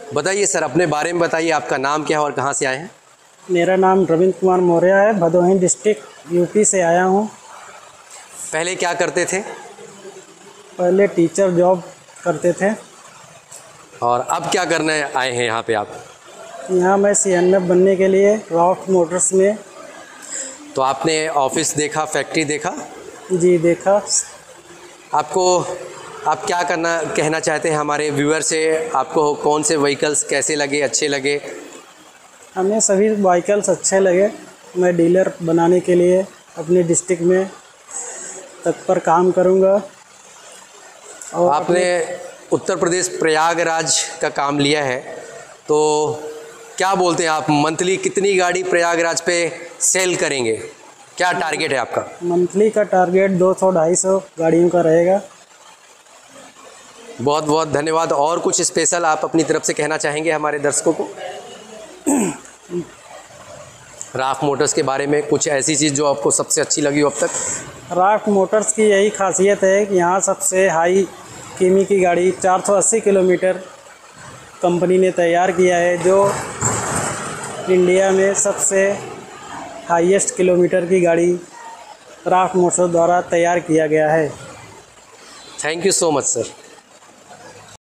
बताइए सर, अपने बारे में बताइए, आपका नाम क्या है और कहाँ से आए हैं? मेरा नाम रविंद्र कुमार मौर्य है, भदोही डिस्ट्रिक्ट यूपी से आया हूँ। पहले क्या करते थे पहले टीचर जॉब करते थे। और अब क्या करने आए हैं यहाँ पे आप? यहाँ मैं CNF बनने के लिए राफ्ट मोटर्स में। तो आपने ऑफिस देखा, फैक्ट्री देखा? जी देखा। आपको आप क्या कहना चाहते हैं हमारे व्यूअर से? आपको कौन से व्हीकल्स कैसे लगे, अच्छे लगे? हमें सभी व्हीकल्स अच्छे लगे। मैं डीलर बनाने के लिए अपने डिस्ट्रिक्ट में तत्पर काम करूँगा। और आपने उत्तर प्रदेश प्रयागराज का काम लिया है, तो क्या बोलते हैं आप, मंथली कितनी गाड़ी प्रयागराज पे सेल करेंगे? क्या टारगेट है आपका? मंथली का टारगेट 200-250 गाड़ियों का रहेगा। बहुत बहुत धन्यवाद। और कुछ स्पेशल आप अपनी तरफ से कहना चाहेंगे हमारे दर्शकों को? राफ मोटर्स के बारे में कुछ ऐसी चीज़ जो आपको सबसे अच्छी लगी हो अब तक? राफ्ट मोटर्स की यही खासियत है कि यहाँ सबसे हाई किमी की गाड़ी 480 किलोमीटर कंपनी ने तैयार किया है, जो इंडिया में सबसे हाईएस्ट किलोमीटर की गाड़ी राफ्ट मोटर्स द्वारा तैयार किया गया है। Thank you so much sir.